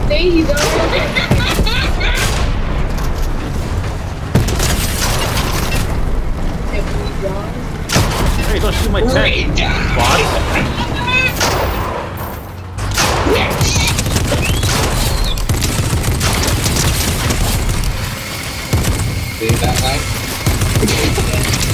There you go. Hey, don't shoot my tank, bot. See that, right?